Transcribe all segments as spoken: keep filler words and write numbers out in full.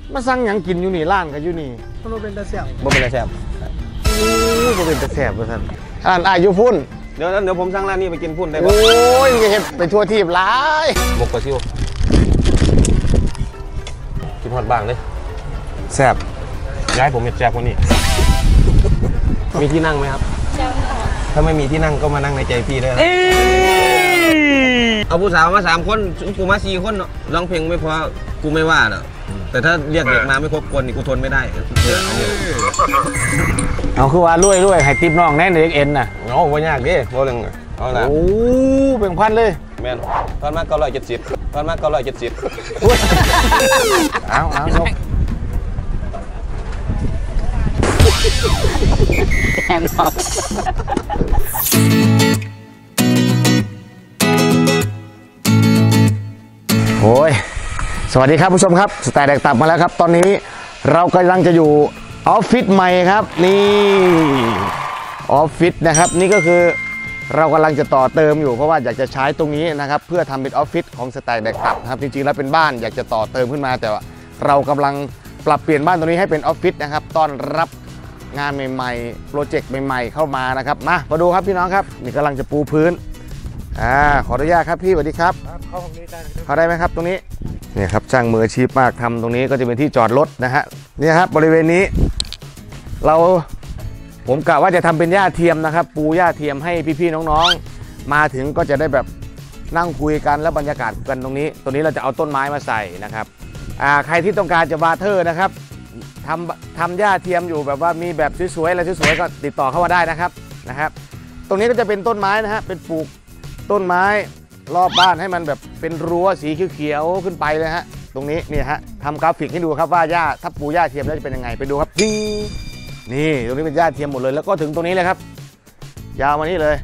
มาสั่งอย่างกินอยู่นี่ร้านกันอยู่นี่มันเป็นตะแสบบ่เป็นตะแสบโอ้บ่เป็นตะแสบว่าท่านอ่านอายุพุ่นเดี๋ยวเดี๋ยวผมสั่งร้านนี้ไปกินพุ่นได้ป่ะโอ้ยเห็ดไปทั่วทีบหลายบกกระซิวกินฮอดบ้างเลยแซ่บย้ายผมเห็ดแซ่บกว่านี้มีที่นั่งไหมครับถ้าไม่มีที่นั่งก็มานั่งในใจพี่ได้เอาผู้สาวมาสามคนกูมาสี่คนร้องเพลงไม่พอกูไม่ว่าเนาะแต่ถ้าเรียกเด็กมาไม่ครบคนนี่กูทนไม่ได้เอาคือว่าลุยลุยให้ติปน้องแน่นเด็กเอ็นน่ะโอ้ยากดิโบลึงเอาละโอ้เป็นพันเลยแม่นพันมากเก้าร้อยเจ็ดสิบพันมากเก้าร้อยเจ็ดสิบเอาเอายกแอนออกโอ้ยสวัสดีครับผู้ชมครับสไตล์แดกตับมาแล้วครับตอนนี้เรากำลังจะอยู่ออฟฟิศใหม่ครับนี่ออฟฟิศนะครับนี่ก็คือเรากำลังจะต่อเติมอยู่เพราะว่าอยากจะใช้ตรงนี้นะครับเพื่อทำเป็นออฟฟิศของสไตล์แดกตับครับจริงๆแล้วเป็นบ้านอยากจะต่อเติมขึ้นมาแต่ว่าเรากำลังปรับเปลี่ยนบ้านตรงนี้ให้เป็นออฟฟิศนะครับต้อนรับงานใหม่ๆโปรเจกต์ใหม่ๆเข้ามานะครับมามาดูครับพี่น้องครับนี่กำลังจะปูพื้นอ่าขออนุญาตครับพี่สวัสดีครับเข้าตรงนี้ได้เข้าได้ไหมครับตรงนี้เนี่ยครับช่างมืออาชีพมากทำตรงนี้ก็จะเป็นที่จอดรถนะฮะนี่ครับบริเวณนี้เราผมกะว่าจะทำเป็นหญ้าเทียมนะครับปูหญ้าเทียมให้พี่ๆน้องๆมาถึงก็จะได้แบบนั่งคุยกันและบรรยากาศกันตรงนี้ตรงนี้เราจะเอาต้นไม้มาใส่นะครับอ่าใครที่ต้องการจะบาร์เทอร์นะครับทำทำหญ้าเทียมอยู่แบบว่ามีแบบสวยๆอะไรสวยๆก็ติดต่อเข้ามาได้นะครับนะครับตรงนี้ก็จะเป็นต้นไม้นะฮะเป็นปลูกต้นไม้รอบบ้านให้มันแบบเป็นรั้วสีเขียวๆขึ้นไปเลยฮะตรงนี้นี่ฮะทำกราฟิกให้ดูครับว่าหญ้าถ้าปูหญ้าเทียมแล้วจะเป็นยังไงไปดูครับนี่ตรงนี้เป็นหญ้าเทียมหมดเลยแล้วก็ถึงตรงนี้เลยครับยาวมานี่เลย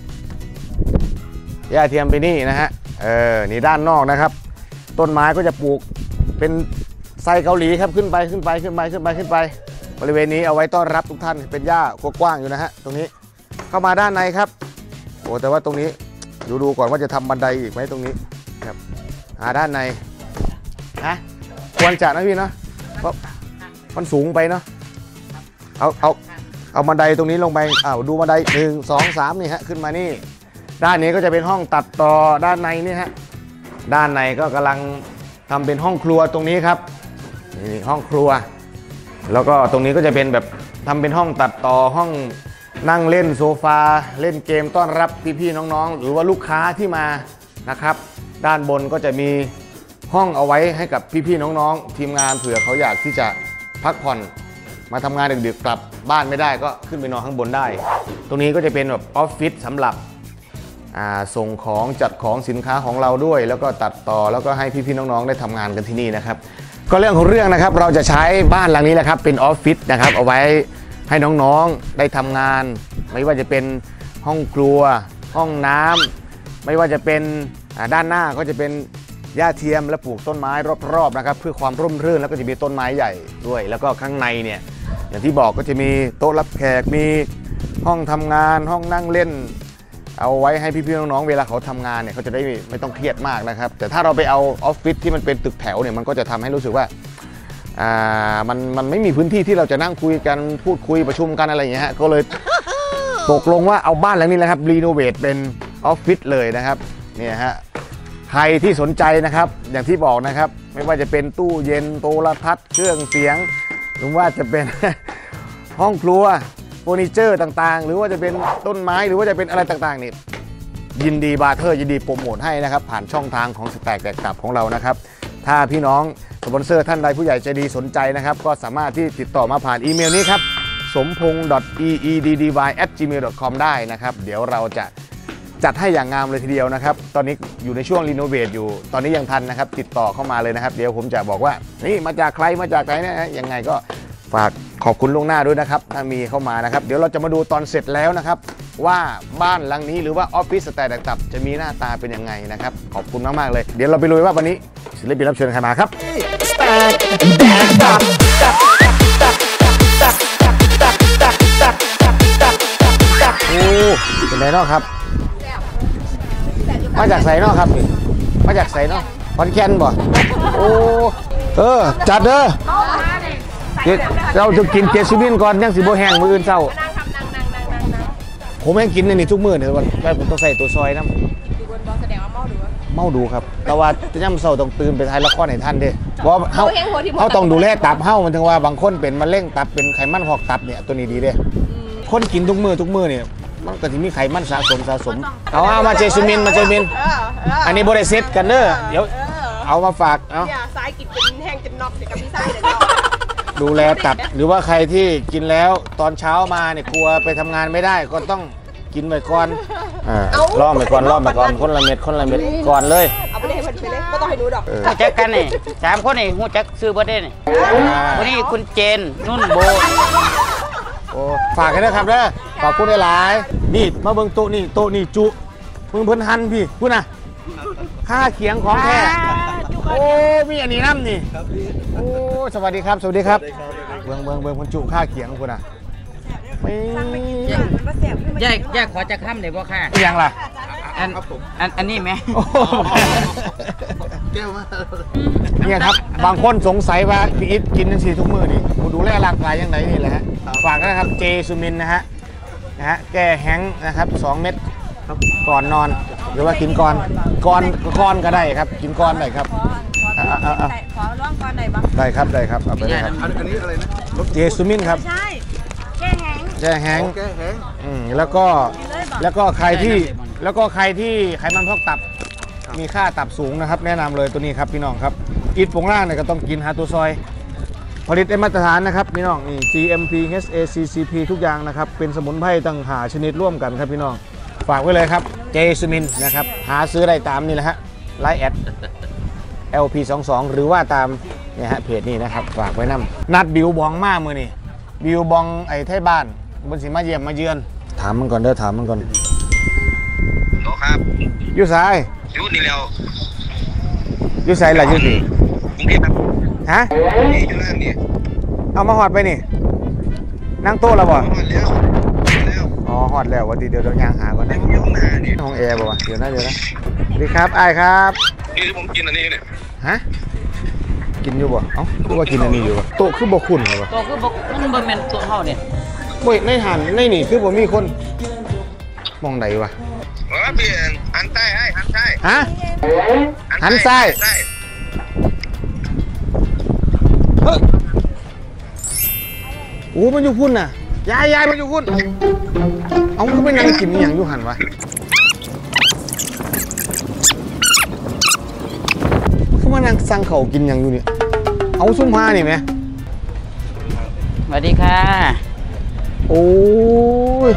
หญ้าเทียมไปนี่นะฮะเออนี่ด้านนอกนะครับต้นไม้ก็จะปลูกเป็นไซเกาหลีครับขึ้นไปขึ้นไปขึ้นไปขึ้นไปขึ้นไปบริเวณนี้เอาไว้ต้อนรับทุกท่านเป็นหญ้ากว้างอยู่นะฮะตรงนี้เข้ามาด้านในครับโอ้แต่ว่าตรงนี้ดูดูก่อนว่าจะทำบันไดอีกไหมตรงนี้ครับหาด้านในฮะควรจะนะพี่เนาะเพราะมันสูงไปเนาะเอาเอาเอาบันไดตรงนี้ลงไปอ้าวดูบันไดหนึ่งสองสามนี่ฮะขึ้นมานี่ด้านนี้ก็จะเป็นห้องตัดต่อด้านในนี่ฮะด้านในก็กำลังทำเป็นห้องครัวตรงนี้ครับนี่ห้องครัวแล้วก็ตรงนี้ก็จะเป็นแบบทำเป็นห้องตัดต่อห้องนั่งเล่นโซฟาเล่นเกมต้อนรับพี่ๆน้องๆหรือว่าลูกค้าที่มานะครับด้านบนก็จะมีห้องเอาไว้ให้กับพี่ๆน้องๆทีมงานเผื่อเขาอยากที่จะพักผ่อนมาทำงานดึกๆกลับบ้านไม่ได้ก็ขึ้นไปนอนข้างบนได้ตรงนี้ก็จะเป็นแบบออฟฟิศสำหรับส่งของจัดของสินค้าของเราด้วยแล้วก็ตัดต่อแล้วก็ให้พี่ๆน้องๆได้ทำงานกันที่นี่นะครับก็เรื่องของเรื่องนะครับเราจะใช้บ้านหลังนี้แหละครับเป็นออฟฟิศนะครับเอาไว้ให้น้องๆได้ทำงานไม่ว่าจะเป็นห้องครัวห้องน้ำไม่ว่าจะเป็นด้านหน้าก็จะเป็นหญ้าเทียมและปลูกต้นไม้รอบๆนะครับเพื่อความร่มรื่นแล้วก็จะมีต้นไม้ใหญ่ด้วยแล้วก็ข้างในเนี่ยอย่างที่บอกก็จะมีโต๊ะรับแขกมีห้องทำงานห้องนั่งเล่นเอาไว้ให้พี่ๆน้องๆเวลาเขาทำงานเนี่ยเขาจะได้ไม่ต้องเครียดมากนะครับแต่ถ้าเราไปเอาออฟฟิศที่มันเป็นตึกแถวเนี่ยมันก็จะทำให้รู้สึกว่าอ่ามันมันไม่มีพื้นที่ที่เราจะนั่งคุยกันพูดคุยประชุมกันอะไรอย่างเงี้ยฮะก็เลยตกลงว่าเอาบ้านหลังนี้แหละครับรีโนเวทเป็นออฟฟิศเลยนะครับเนี่ยฮะใครที่สนใจนะครับอย่างที่บอกนะครับไม่ว่าจะเป็นตู้เย็นโทรทัศน์เครื่องเสียงหรือว่าจะเป็น ห้องครัวเฟอร์นิเจอร์ต่างๆหรือว่าจะเป็นต้นไม้หรือว่าจะเป็นอะไรต่างๆนี่ยินดีบาร์เทอร์ยินดีโปรโมทให้นะครับผ่านช่องทางของสแต็กแดกตับของเรานะครับถ้าพี่น้องสปอนเซอร์ท่านใดผู้ใหญ่ใจดีสนใจนะครับก็สามารถที่ติดต่อมาผ่านอีเมลนี้ครับสมพงษ์ อี อี ดี ดี วาย แอท จีเมล ดอท คอม ได้นะครับเดี๋ยวเราจะจัดให้อย่างงามเลยทีเดียวนะครับตอนนี้อยู่ในช่วงรีโนเวทอยู่ตอนนี้ยังทันนะครับติดต่อเข้ามาเลยนะครับเดี๋ยวผมจะบอกว่านี่มาจากใครมาจากไหนนะยังไงก็ฝากขอบคุณล่วงหน้าด้วยนะครับถ้ามีเข้ามานะครับเดี๋ยวเราจะมาดูตอนเสร็จแล้วนะครับว่าบ้านหลังนี้หรือว่าออฟฟิศสไตล์แดกตับจะมีหน้าตาเป็นยังไงนะครับขอบคุณมากๆเลยเดี๋ยวเราไปลุยว่าวันนี้ศิลปินรับเชิญใครมาครับสแต็กแดกตับโอ้เป็นไรเนาะครับมาจากไสเนาะครับมาจากไสเนาะคอนแก่นบ่โอ้เออจัดเด้อเราจะกินเจสุมินก่อนยังสิบ่แห้งมื้ออื่นเช้าผมยังกินในนี่ทุกมื้อเนี่ยว่าผมต้องใส่ตัวซอยน้ำเมาดูครับแต่ว่าย่ำเช้าต้องตื่นไปถ่ายละครให้ท่านเด้เพราะเฮาเฮาต้องดูแลตับเฮามันถึงว่าบางคนเป็นมะเร็งตับเป็นไขมันพอกตับเนี่ยตัวนี้ดีเด้คนกินทุกมื้อทุกมื้อเนี่ยมันก็จะมีไขมันสะสมสะสมเอาเอามาเจสุมินมาเจสุมินอันนี้บ่ได้เซ็ตกันเด้อเดี๋ยวเอามาฝากเอาสายกินเป็นแห้งจนน็อกกับพี่สายเดี๋ยวดูแลตับหรือว่าใครที่กินแล้วตอนเช้ามาเนี่ยกลัวไปทำงานไม่ได้ก็ต้องกินไว้ก่อนอ่าล่อไปก่อนล่อไปก่อนคนละเม็ดคนละเม็ดก่อนเลยเอาไปเลยมันไปเลยก็ต้องให้ดูดอกหูจักกันนี่สามคนนี่หูจักซื้อบ่ได้นี่วันนี้คุณเจนนุ่นโบโอ้ฝากกันนะครับเด้อขอบคุณหลายนี่มาเบิ่งโต๊ะนี่โต๊ะนี่จุมึงเพิ่นหันพี่พูดนะค่าเขียงของแท้โอ้มีอันนี้น้ำนี่โอ้สวัสดีครับสวัสดีครับเบิ่งเบิ่งเบิ่งคนจุค่าเขียงคุณนะไม่แยกแยกขอจะค้ำเลยบ่ค่ะยังล่ะอันอันอันนี้ไหมแก้วมาเนี่ยครับบางคนสงสัยว่าพี่อิทกินนั่นสิทุกมื้อนี่ดูแลร่างกายยังไงนี่แหละฮะฝากนะครับเจสุมินนะฮะนะฮะแก้แห้งนะครับสองเม็ดก่อนนอนหรือว่ากินก่อนก่อนก่อนก็ได้ครับกินก่อนได้ครับขอร้องก่อนได้บ้างได้ครับได้ครับเอาไปเลยครับอันนี้อะไรนะเจสุมินครับใช่แก้แห้งแก้แห้งแก้แห้งอืมแล้วก็แล้วก็ใครที่แล้วก็ใครที่ไขมันพอกตับมีค่าตับสูงนะครับแนะนำเลยตัวนี้ครับพี่น้องครับอิทผงล่างเนี่ยก็ต้องกินหาตัวซอยผลิตได้มาตรฐานนะครับพี่น้องนี่ จี เอ็ม พี เอช เอ ซี ซี พี ทุกอย่างนะครับเป็นสมุนไพรตั้งหาชนิดร่วมกันครับพี่น้องฝากไว้เลยครับเจสุมินนะครับหาซื้อได้ตามนี่แหละฮะไลน์แอด แอล พี สองสิบสอง หรือว่าตามเนี่ยฮะเพจนี้นะครับฝากไว้นำนัดบิวบองมามือนี่บิวบองไอ้ไทยบ้านบนสีมาเยี่ยมมาเยือนถามมันก่อนเด้อถามมันก่อนโตครับยูสายยูนี่แล้วยูสายอะไรยูสีกรุงเทพครับฮะนี่อยู่ร้านนี่เอามาหอดไปนี่นั่งโต๊ะแล้วบ่หอดแล้วแล้วอ๋อหอดแล้ววันดีเดี๋ยวเราย่างหาก่อนนะห้องน้ำนี่ห้องแอร์บ่วะเดี๋ยวนะเดี๋ยวนะดีครับไอ้ครับนี่ที่ผมกินอันนี้เนี่ยฮะกินอยู่บ่เอ้าคือว่ากินอันนี้อยู่บ่โต๊ะคือบ่คุ้นเหรอวะโต๊ะคือบ่มันบ่แม่นโต๊ะเฮาเนี่ยบ่ในหันในนี่คือบ่มีคนมองใดวะอ๋อเปลี่ยนหันใต้ให้หันใต้ฮะหันซ้ายเฮ้ยโอ้มันอยู่พุ่นน่ะยายยายมันอยู่พุ่นเอาเขาเป็นยังกินนี่อย่างอยู่หันวะเขามานั่งสั่งเขากินอย่างอยู่เนี่ยเอาซุ้มผ้านี่ไหมสวัสดีค่ะโอ้ย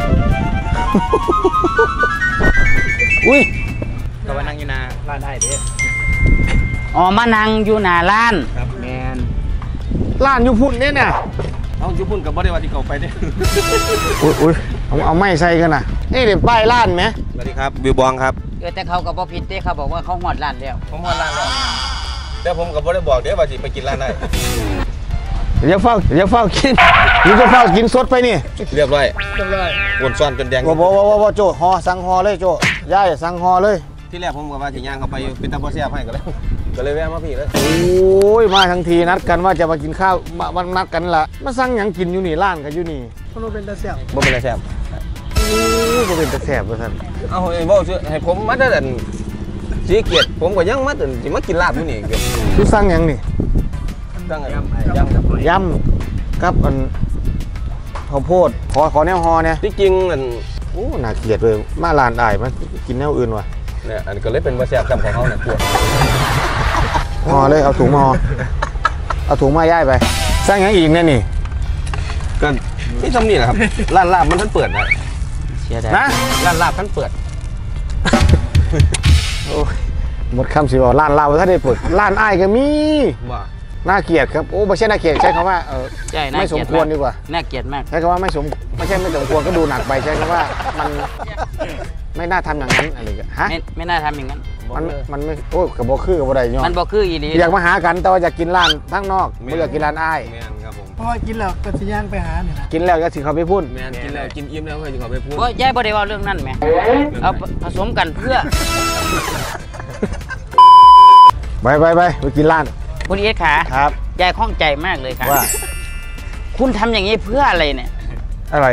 อุ้ยก็มานั่งอยู่นาร้านได้เด้อ๋อมานั่งอยู่หน้าร้านครับแมนร้านอยู่พุ่นเนี่ยน่ะเอาอยู่พุ่นกับบ่ได้ว่าที่เขาไปเด้อุ้ยอุ้ยเอาเอาไม้ใส่กันนะนี่เดี๋ยวป้ายร้านไหมสวัสดีครับบิวบองครับเออแต่เขากับบ่ผิดเด้เขาบอกว่าเขาหอดร้านแล้วผมหอดร้านแล้วแต่ผมกับบ่ได้บอกเด้ว่าสิไปกินร้านได้เดี๋ยวเฝ้าเดี๋ยวเฝ้ากินหรือจะเฝ้ากินสดไปนี่เรียบร้อยเรียบร้อยวนซ้อนจนแดงว้าวว้าวว้าวโจห่อสั่งห่อเลยโจย่ายสั่งห่อเลยที่แรกผมกับว่าสิย่างเขาไปเป็นตาบ่แซ่บให้ก็เลยก็เลยแวะมาพี่เลยโอ้ยมาทั้งทีนัดกันว่าจะมากินข้าวมานัดกันละมาสั่งหยังกินอยู่นี่ร้านกันอยู่นี่บ่เป็นตาแซ่บบ่เป็นตาแซ่บโอ้บ่เป็นตาแซ่บว่าซั่นเอาไอ้บ่ชื่อให้ผมมาแต่สีเกียรติผมก็ยังมาแต่สิมากินลาบอยู่นี่เกือบคือสั่งหยังนี่สั่งยำยำยำกับอันข้าวโพดขอขอแนวห่อเนี่ยที่จริงอันโอ้น่าเกลียดเลยมาร้านอ้ายมากินแนวอื่นว่ะเนี่ยอันก็เลยเป็นบ่แซ่บจำของเขาเนี่ยกลัวห่อเลยเอาถุงมาห่อเอาถุงมาย่ายไปสร้างอย่างอีกเนี่ยนี่ก็ที่ทำนี่แหละครับร้านลาบมันท่านเปิดนะเชื่อได้นะร้านลาบท่านเปิดโอ้ยหมดคำสิบอกร้านลาบท่านได้เปิดร้านอ้ายก็มีว่าน่าเกลียดครับโอ้ไม่ใช่น่าเกลียดใช้คำว่าเออไม่สมควรดีกว่าน่าเกลียดมากใช้คำว่าไม่สมไม่ใช่ไม่สมควรก็ดูหนักไปใช้คำว่ามันไม่น่าทำอย่างนั้นอะไรกันฮะไม่ไม่น่าทำอย่างนั้นมันมันไม่โอ้กับบ่คือกับบ่ได้ยอมมันบ่คืออีหลีอยากมาหากันแต่ว่าอยากกินร้านทั้งนอกไม่อยากกินร้านอ้ายเพราะว่ากินแล้วก็สิย่างไปหาเนี่ยนะกินแล้วก็สิเขาไปพูดแม่กินแล้วกินอิ่มแล้วก็สิเขาไปพูดบ่ย่ายบ่ได้ว่าเรื่องนั้นแม่เอาผสมกันเพื่อไปไปไปไปกินร้านคุณเอสขาครับยายคล่องใจมากเลยค่ะว่าคุณทำอย่างนี้เพื่ออะไรเนี่ยอะไร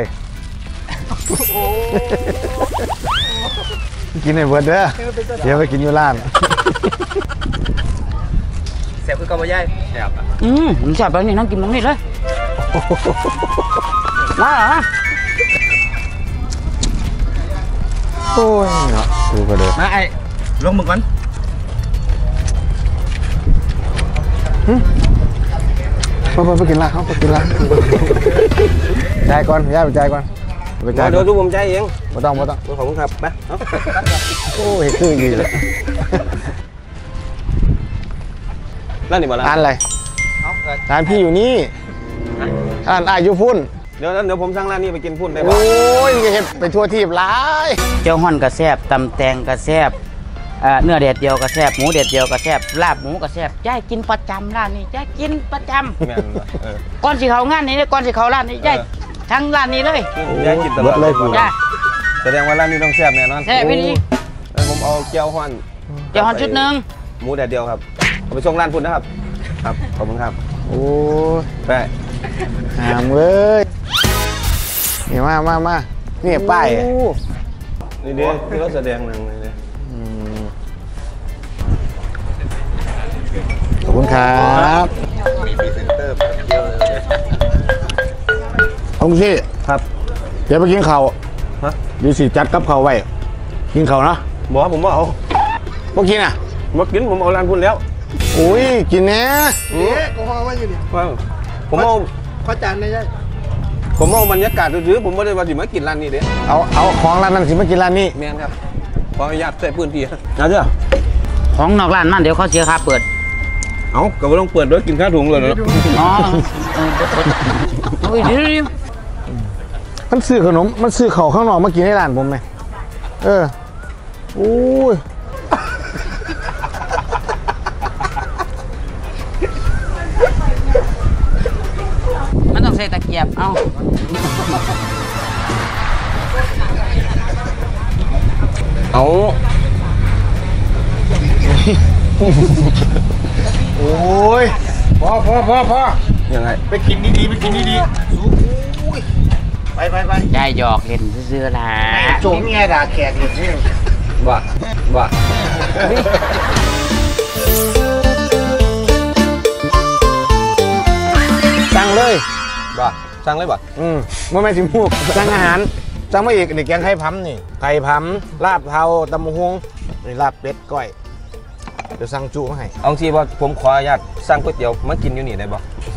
กินในเบิร์ดเด้อเดี๋ยวไปกินอยู่ร้านแซ่บคือกับบ่ยายแซ่บอืมผมจับไปนี่นั่งกินตรงนี้เลยมาเหรอโอ้ยเนาะดูก็เด้อมาไอ้ลงมือก่อนไปไปไปกินละเขาไปกินละจ่ายก่อนย่าไปจ่ายก่อนไปจ่ายเดี๋ยวดูผมใจเองไม่ต้องไม่ต้องขอบคุณครับไปโอ้ยคือดีเลยร้านนี้บ่ร้านร้านอะไรร้านพี่อยู่นี่ร้านอายุพุ่นเดี๋ยวเดี๋ยวผมสั่งร้านนี้ไปกินพุ่นได้ป่ะโอ้ยเห็ดไปทั่วทีบหลายเจ้าห่อนกระแซบตำแตงกระแซบเอ่อเนื้อเด็ดเดียวกระแซบหมูเด็ดเดียวกระแซบลาบหมูกระแซบยายกินประจำร้านนี้ยายกินประจแม่นบ่เออำก่อนสิเขางานนี้ก่อนสิเขาร้านนี้ยายทั้งร้านนี้เลยยายกินตลเบิอดดเลยกูจ้าแสดงว่าร้านนี้ต้องแซ่บแน่นอนแซ่บพี่นี่เออผมเอาเกี๊ยวฮ้อนเจ้าห่อนชุดหนึ่งหมูแดดเดียวครับเอาไปส่งร้านพุ่นนะครับครับขอบคุณครับโอ้ยไปหามเว้ยนี่มามามานี่ป้ายนี่เด้ที่เขาแสดงหนังเลยเด้อืมขอบคุณครับองซี่ครับเดี๋ยวไปกินข้าวฮะดีสิจัดกับข้าวไว้กินข้าวนะบอกว่าผมว่าเอาพวกกินอ่ะมากินผมเอาร้านพุ่นแล้วอุ้ยกินแน่เอ๊ะก็ห้องว่าอยู่นี่ว่าผมเอาขอจานได้ยังผมเอาบรรยากาศซื้อๆผมไม่ได้ว่าสิมากินร้านนี้เด้เอาเอาของร้านนั้นสิมากินร้านนี้แม่นครับขออนุญาตใส่พื้นที่เอาเถอะของนอกร้านมันเดี๋ยวเขาเสียค่าเปิดเอาก็บ่ต้องเปิดด้วยกินข้าวถุงเลยเนาะอ๋อเออเออเดี๋ยวเดี๋ยวมันซื้อขนมมันซื้อข้าวข้างนอกมากินในร้านผมไหมเอออุ้ยมันต้องใส่ตะเกียบเอาเอาโอ้ยพอพอพอพอยังไงไปกินดีๆไปกินดีๆสู้อุ้ยไปไปไปยายหยอกเล่นซื่อๆล่ะโจมไงด่าแขกอย่างนี้ว่าว่าสั่งเลยว่าสั่งเลยบ่อืมไม่ไม่ถึงพวกสั่งอาหารสั่งมาอีกนี่แกงไข่พัมนี่ไข่พัมลาบเทาตำมะฮวงนี่ลาบเป็ดก้อยเดี๋ยวสั่งจุมาให้เอาสิว่าผมขออนุญาตสั่งก๋วยเตี๋ยวมากินอยู่นี่ได้บ่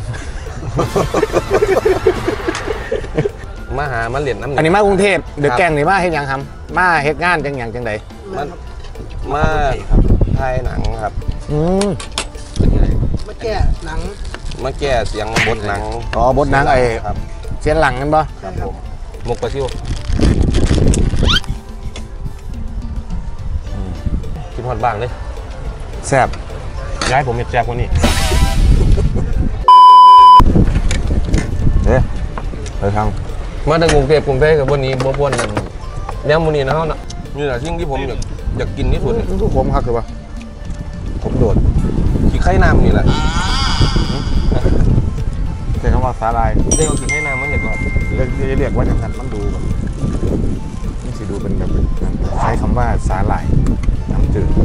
มาหามาเล่นน้ำอันนี้มากรุงเทพเดี๋ยวแกงนี่มาเฮ็ดหยังทำมาเฮ็ดงานจังหยังจังใดมันมาถ่ายหนังครับอืมมาแก้หนังมาแก้เสียงบทหนังอ๋อบทหนังไอ้ครับเสียนหลังกันปะครับผมมกปลาซิวกินฮอดบ้างเลยแซ่บย้ายผมเห็ดแซ่บกว่านี้เด้ไปทางมาถึงกรุงเทพกรุงเทพกับวันนี้บ่บ่นนั่นแนวมื้อนี้นะเฮาน่ะนี่แหละสิ่งที่ผมอยากอยากกินที่สุดมันทุกผมครับคือปะผมโดดขี้ไข่น้ำนี่แหละใช้คำว่าสาลายเรียกว่าขี้ไข่น้ำมันเห็ดว่าเรียกเรียกว่าอย่างนั้นมันดูแบบนี่สิดูเป็นแบบใช้คำว่าสาลายน้ำจืด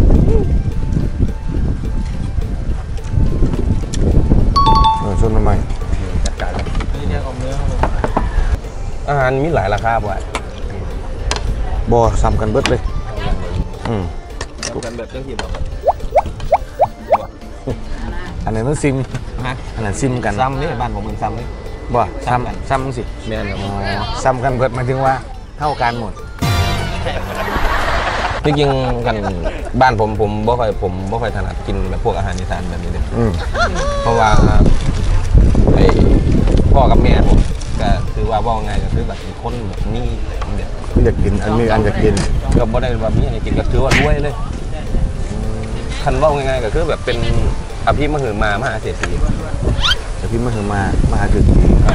เออชนทำไมจัดการอาหารมีหลายราคาบ่บอซ้ำกันเบิดเลยอืมกันแบบจังซี่บ่อันไหนมันซิมฮะอันนั้นซิมกันซ้ำนี่บ้านผมเป็นซ้ำนี่บ่ซ้ำกันซ้ำซ้ำสิแม่นครับอ๋อซ้ำกันเบิดหมายถึงว่าเท่ากันหมดจริงๆกันบ้านผมผมบ่ค่อยผมบ่ค่อยถนัดกินแบบพวกอาหารอีสานแบบนี้เลยอืมเพราะว่าไอ้พ่อกับแม่ผมก็คือว่าว่าไงก็คือแบบเป็นคนแบบนี้เด็กอยากกินอันนี้อันอยากกินก็บ่ได้ว่ามีอะไรกินก็คือว่ารวยเลยคันว่าง่ายๆก็คือแบบเป็นอภิมหึมามหาเศรษฐีแต่พี่มาเถอะมามาหาจุดดีครับ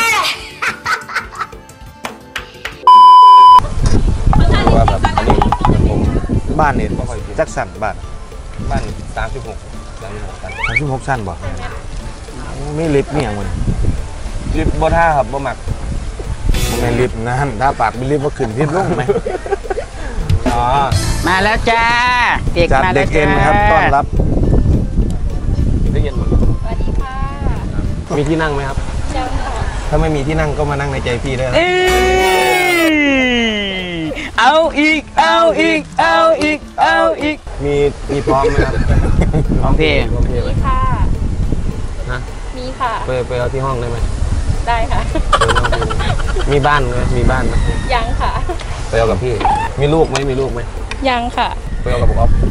เพราะว่าแบบอันนี้ผมบ้านนี่จักสันบ้านบ้านสามสิบหกสามสิบหกกันทางที่หกสั้นบ่โอ้ไม่ลิฟต์นี่อย่างมันลิฟต์บ่ท่าครับบ่หมักไม่ลิฟต์นะถ้าปากมีลิฟต์ว่าขึ้นลิฟต์ลงไหมอ๋อมาแล้วจ้าเด็กจัดมาเด็แล้วกเอ็นจ้าครับต้อนรับได้ยินหมดสวัสดีค่ะมีที่นั่งไหมครับเจ้าค่ะถ้าไม่มีที่นั่งก็มานั่งในใจพี่ได้นะเอ้ยเอาอีกเอาอีกเอาอีกเอาอีกมีมีพร้อมไหมครับพร้อมเพย์พร้อมเพย์ไหมมีค่ะฮะมีค่ะไปไปเอาที่ห้องได้ไหมได้ค่ะมีบ้านไหมมีบ้านไหมยังค่ะไปเอากับพี่ มีลูกไหมมีลูกไหมยังค่ะไปเอากับผมอ๊อฟ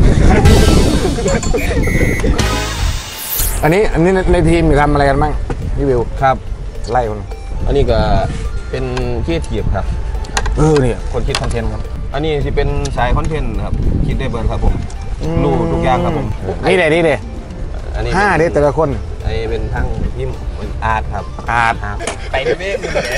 อันนี้อันนี้ในทีมมีทำอะไรกันบ้างพี่วิวครับไล่คนอันนี้ก็เป็นที่ทีบครับเออเนี่ยคนคิดคอนเทนต์ครับ อันนี้ที่เป็นสายคอนเทนต์ครับ คิดได้เบิร์ดครับผมรู้ทุกอย่างครับผมนี่เด็นี่เด็อันนี้ห้าเด็แต่ละคนอันนี้เป็นทั้งพิมพ์อาร์ตครับอาร์ตครับไปด้วยนี่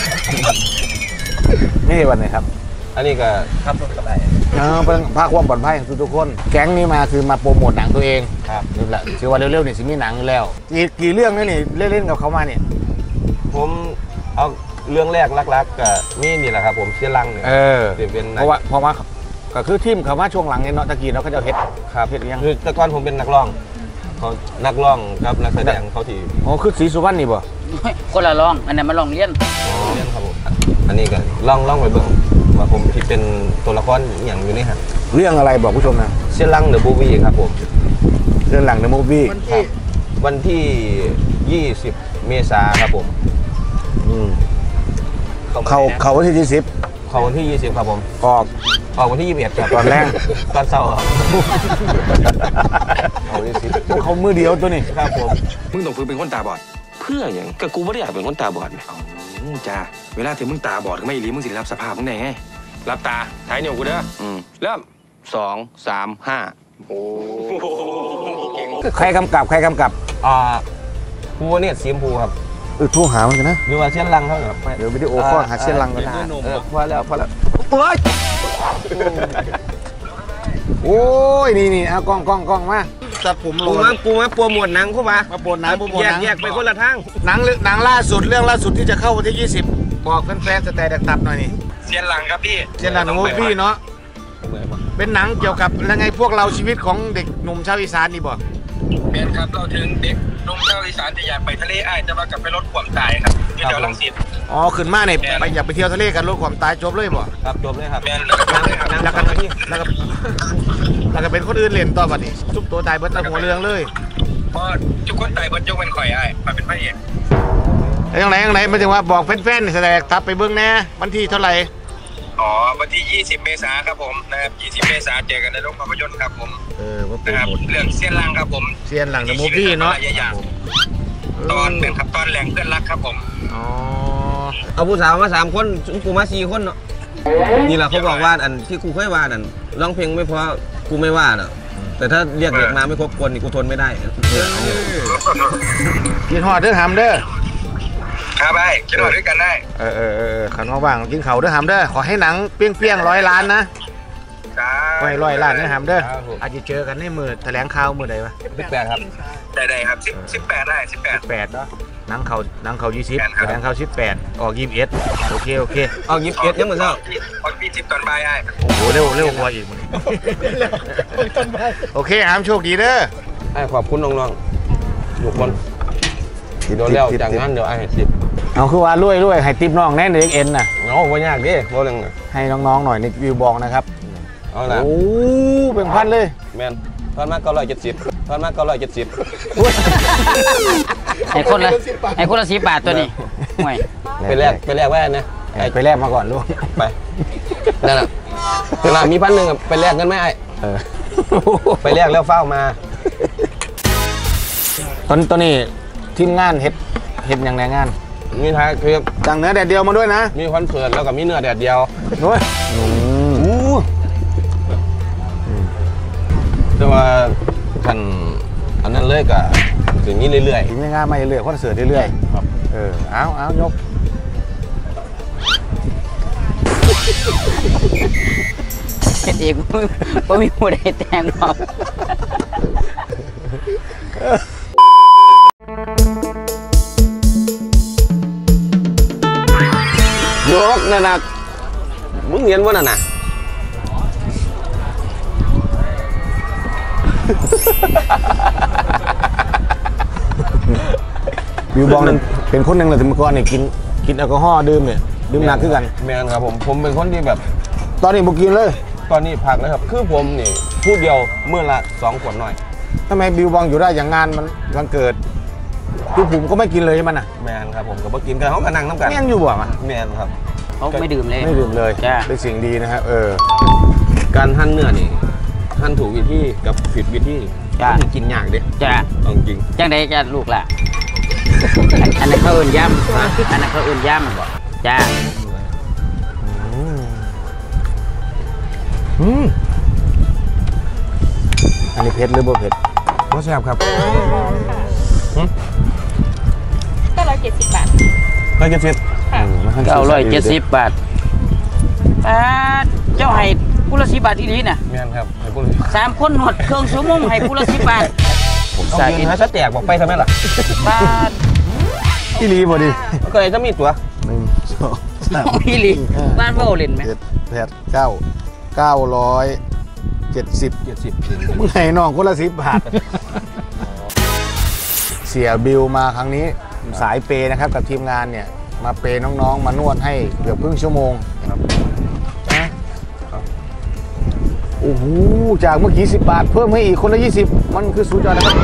นี่วันไหนครับอันนี้ก็ขับรถก็ได้เออเป็นภาคความปลอดภัยของทุกๆคน แก๊งนี้มาคือมาโปรโมทหนังตัวเองครับนี่แหละชื่อว่าเร็วๆนี่สิมีหนังอยู่แล้วกี่กี่เรื่องนี่นี่เล่นๆกับเขามาเนี่ยผมเอาเรื่องแรกลักๆกับนี่นี่แหละครับผมเสียรังเนี่ยเออจะเป็นเพราะว่าเพราะว่าก็คือทีมเขามาช่วงหลังเนี่ยเนาะตะกี้เนาะเขาจะเฮ็ดครับเฮ็ดยังคือแต่ก่อนผมเป็นนักร้องเขานักร้องกับนักแสดงเขาที่อ๋อคือสีสุวรรณนี่บ่คนละร้องอันนั้นมาลองเลี้ยนเรียนครับผมอันนี้ก็ล่องล่องไปเบิ่งว่าผมที่เป็นตัวละครอย่างอยู่นี่ฮะเรื่องอะไรบอกผู้ชมนะเสียรังเดอะบูวี่ครับผมเรื่องหลังในมูฟวี่วันที่วันที่ ยี่สิบ เมษาครับผมเขาเขาวันที่ยี่สิบเขาวันที่ ยี่สิบ ครับผมออกออกวันที่ ยี่สิบเอ็ด ครับตอนแรกตอนเช้าครับเอาวันที่สิบเขามือเดียวตัวนี้ครับผมมึงต้องฝึกเป็นคนตาบอด เพื่ออย่างก็กูไม่ได้อยากเป็นคนตาบอดไงเอาจ้าเวลาที่มึงตาบอดก็ไม่อีหลีมึงสิได้รับสภาพมึงได้ไงรับตาถ่ายเหนียวกูเด้ออืมเริ่มสองสามห้าโอ้เก่งใครกำกับใครกำกับอ่าภูเนี่ยสีชมพูครับเออโทูหามันกันนะหรือว่าเส้นรังเขาครับเดี๋ยววิดีโอคอลหาเส้นรังกันเออพอแล้วพอแล้วโอ้ยนี่นี่เอากล้องกล้องกล้องมาจัดผมลกูงมากูมาโปรโมทหนังเข้ามามาโปรโมทหนังโปรโมทแยหกนังแยกไปคนละทางหนังหนังล่าสุดเรื่องล่าสุดที่จะเข้าวันที่ยี่สิบบอกแฟนๆสแตนด์ตับหน่อยนี่เสียนหลังครับพี่เส้นรังในมูฟวี่เนาะเป็นหนังเกี่ยวกับแล้วไงพวกเราชีวิตของเด็กหนุ่มชาวอีสานนี่บ่เป็นครับเราถึงเด็กนุ่มชาวอีสานที่อยากไปทะเลอ้ายจะมากลับไปลดความตายครับที่แถวรังสิตอ๋อขึ้นมาเนี่ยไปอยากไปเที่ยวทะเลกันลดความตายจบเลยบ่ครับจบเลยครับแมนแล้วก็เป็นเลยครับแล้วก็แล้วก็แล้วก็เป็นคนอื่นเล่นต่อบัดนี้ซุปตัวตายเบิดตะหัวเรืองเลยเพราะทุกคนตายบนยกเป็นข่อยอ้ายมาเป็นพระเอกแล้วยังไงยังไงไม่ถึงว่าบอกแฟนๆแสดงตับไปเบื้องแน่วันที่เท่าไหร่อ๋อวันที่ ยี่สิบ เมษายนครับผมนะครับ ยี่สิบ เมษายนเจอกันในโรงภาพยนตร์ครับผมเออว่าโปรนะครับโมทเรื่องเสียนหลังครับผมเซียนหลังเดอะมูฟวี่เนาะหลายอย่างตอนเป็นครับตอนแหล่งเพื่อนรักครับผมอ๋อเอาผู้สาวมาสามคนกูมาสี่คนเนาะนี่แหละเขาบอกว่าอันที่กูเคยว่านั่นร้องเพลงไม่เพราะกูไม่ว่าเนาะแต่ถ้าเรียกเด็กมาไม่ครบคนนี่กูทนไม่ได้เนี่ยอันนี้กินหอดเด้อหำเด้อครับไอ้คิดว่าด้วยกันได้เออเออเออขันว่างกินเขาเด้อหำเด้อขอให้หนังเปี้ยงเปี้ยงร้อยล้านนะครับ ไว้ร้อยล้านเด้อหำเด้ออาจจะเจอกันในมือแถลงข่าวมือใดวะสิบแปดครับได้ได้ครับสิบสิบแปดได้สิบแปดแปดเนาะหนังเขาหนังเขายี่สิบแปดครับแถลงข่าวสิบแปดออกยี่สิบเอ็ดโอเคโอเคเอายิบเอ็ดยังเหมือนเดิมพอพี่สิบตอนบ่ายไอ้โอ้โหเร็วเร็วกว่าอีกมึงโอเคหำโชคดีเด้อไอ้ขอบคุณน้องๆทุกคนเดี๋ยวแล้วจากนั้นเดี๋ยวไอ้ให้สิบเอาคือว่าลุยลุยให้ติปน้องแน่นเด็กเอ็นน่ะเอาไว้ยากดิโบเรื่องน่ะให้น้องๆหน่อยในวิวบอกนะครับเอาละโอ้เป็นพันเลยแมนตอนมากเก้าร้อยเจ็ดสิบตอนมากเก้าร้อยเจ็ดสิบให้คนละให้คนละสิบบาทตัวนี้ห่วยไปแลกไปแลกแว่นนะไปแลกมาก่อนลูกไปนั่นแหละเวลามีพันหนึ่งอะไปแลกกันไหมไอ้เออไปแลกแล้วเฝ้ามาตอนตอนนี้ทีมงานเฮ็ดเฮ็ดอย่างไรงานมีท้ายคือจังเนื้อแดดเดียวมาด้วยนะมีคอนเสิร์ตแล้วก็มีเนื้อแดดเดียวด้วยอู้แต่ว่าท่านอันนั้นเลยก็ถึงนี้เรื่อยทีมงานมาเรื่อยๆคอนเสิร์ตเรื่อยๆครับเออเอาเอายกเฮ็ดเองบ่มีผู้ใดแต่งหรอกโยกนั่นน่ะมึงเห็นว่านั่นน่ะบิวบองนั่นเป็นคนหนึ่งเลยถึงเมื่อก่อนเนี่ยกินกินแอลกอฮอล์ดื่มเนี่ยดื่มหนักขึ้นกันแมนครับผมผมเป็นคนที่แบบตอนนี้บุกินเลยตอนนี้พักแล้วครับคือผมนี่พูดเดียวเมื่อละสองขวดหน่อยทำไมบิวบองอยู่ได้อย่างงานมันวันเกิดคือผมก็ไม่กินเลยใช่ไหมน่ะแมนครับผมกับกินกันเขาก็นั่งน้ำกันยังอยู่บ่มาแมนครับเขาไม่ดื่มเลยไม่ดื่มเลยจ้ะเป็นสิ่งดีนะครับเออการหั่นเนื้อนี่หั่นถูกวิธีกับผิดวิธีจ้ะมันกินยากเด้จ้ะเอาจริงจังใดจะลูกล่ะ อันอันนั้นเขาเอื่นย่ำอันนั้นเขาเอื่นย่ำบ่จ้าอืมอันนี้เผ็ดหรือบ่เผ็ดบ่แซ่บครับก็ร้อยเจ็ดสิบบาทร้อยเจ็ดสิบค่ะเก้าร้อยเจ็ดสิบบาทอ่าเจ้าให้ผู้ละสิบบาทอีนี้น่ะแมนครับให้พูดเลยสามคนหนวดเครื่องชั่วโมงให้ผู้ละสิบบาท ผมเอาใส่ยืนหาชัดแจกบอกไปทำไมล่ะบาทอีหลีบ่ดิก็เลยจะมีตัวหนึ่งสองสามพี่ลิบ้านเบ้าเล่นไหมเจ็ดแปดเก้าเก้าร้อยเจ็ดสิบเจ็ดสิบมึงให้น้องคนละสิบบาท เสียบิวมาครั้งนี้สายเปย์นะครับกับทีมงานเนี่ยมาเปย์น้องๆมานวดให้เกือบครึ่งชั่วโมงนะโอ้โหจากเมื่อกี้สิบบาทเพิ่มให้อีกคนละยี่สิบมันคือสุดยอดนะครับ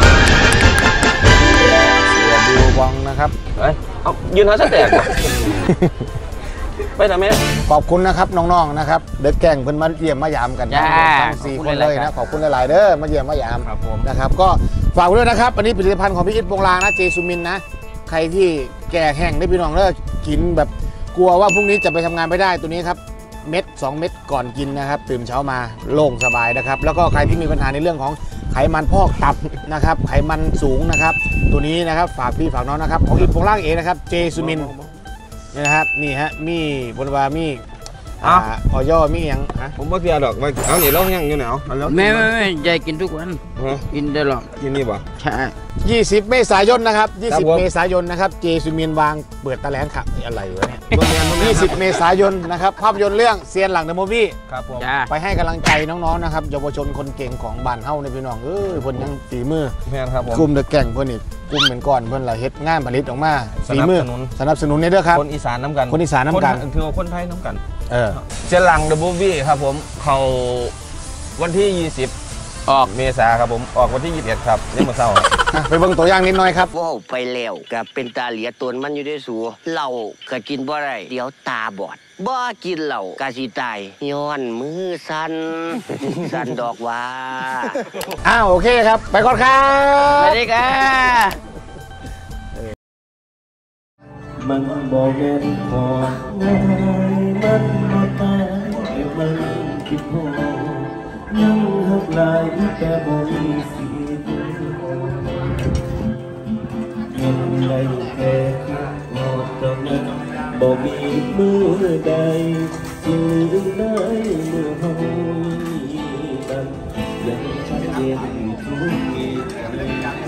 เสียบิววังนะครับเฮ้ยเอายืนหาชัดแจก ไปทำไมขอบคุณนะครับน้องๆนะครับเด็กแก่งเพิ่นมาเยี่ยมมายามกันทั้งทั้งสี่คนเลยนะขอบคุณหลายๆเด้อมาเยี่ยมมายามครับผมนะครับก็ฝากไว้ด้วยนะครับอันนี้ผลิตภัณฑ์ของพี่อิทโปงลางนะเจซูมินนะใครที่แก่แห้งได้พี่น้องเลิกกินแบบกลัวว่าพรุ่งนี้จะไปทำงานไม่ได้ตัวนี้ครับเม็ดสองเม็ดก่อนกินนะครับตื่นเช้ามาโล่งสบายนะครับแล้วก็ใครที่มีปัญหาในเรื่องของไขมันพอกตับนะครับไขมันสูงนะครับตัวนี้นะครับฝากพี่ฝากน้องนะครับของอิทโปงลางเองนะครับเจซูมินนี่นะครับนี่ฮะมีบนวามีอ่าออยอมีอย่างฮะผมว่าเสียดอกว่าเอาหนีเรายังอยู่ไหนเอาเอาแล้วไม่ไม่ไม่ยายกินทุกวันฮะกินได้หรอกกินนี่ป่ะใช่ยี่สิบเมษายนนะครับครับยี่สิบผมเมษายนนะครับเจซูมินวางเปิดตะแหลงขับอะไรวะเนี่ยโรงเรียนโรงเรียนยี่สิบเมษายนนะครับภาพยนตร์เรื่องเซียนหลังเดอะมูฟวี่ครับผมจ้าไปให้กำลังใจน้องๆนะครับเยาวชนคนเก่งของบ้านเฮาในพี่น้องเอ้ยเพิ่นยังฝีมือแม่นครับผมกลุ่มเดอะแก่งเพิ่นนี่กลุ่มเหมือนก่อนเพิ่นหลายเฮ็ดงานผลิตออกมาสฝีนับมือสนุนสนับสนุนในเด้อครับคนอีสานน้ำกันคนอีสานน้ำกันคถือว่าคนไทยน้ำกันเออเจลังเดอะบูบี้ครับผมเขาวันที่ยี่สิบออกเมษาครับผมออกวันที่ยี่สิบเอ็ดครับนี่มาเศร้าอ่ะไปเบิ่งตัวอย่างนิดหน่อยครับว้าวไปแล้วกับเป็นตาเหลียตนมันอยู่ด้วยสูเหล้าก็กินบ่ได้เดี๋ยวตาบอดบ่กินเหล้ากะสิตายย้อนมือสัน สันดอกว่าอ้าวโอเคครับไปก่อนครัสบวัสดีค่ะมันบอกแม่นพอง่ายมันบ่ตายแต่มันคิดพอยังหักหลายแต่บ่มีสิทธิ์ยังได้แค่คิดพอเท่านั้นบ่มีมือใดสิลืมได้เมื่อเฮามีกันยังชัดเจนทุกเหตุการณ์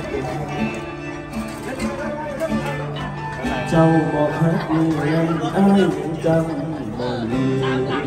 เจ้าบอกฮักเรื่องอ้ายยังจำบ่ลืม